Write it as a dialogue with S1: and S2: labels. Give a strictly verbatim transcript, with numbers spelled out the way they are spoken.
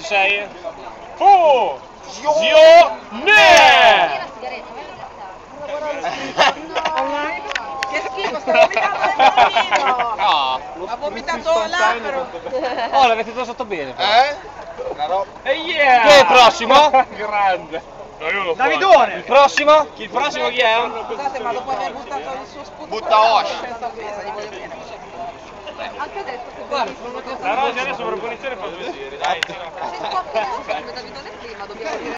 S1: Ci sei? Fu! Zio! Ne!
S2: Che schifo, sto vomitando nel tavolino!
S1: No!
S2: Ha vomitato l'albero!
S1: Oh, l'avete tutto sotto bene.
S3: Eh? Una roba.
S1: E yeah!
S4: Chi è il prossimo?
S1: Grande! No, io lo
S4: Davidone! Il prossimo?
S1: Chi il prossimo chi è?
S2: Scusate, ma dopo aver buttato il suo sputo
S3: Butta Osha.
S2: senza offesa, gli voglio bene. Anche adesso che
S1: La Rosa adesso per punizione fa due giri, dai.
S2: si scoppia come Davidone prima, dobbiamo dire.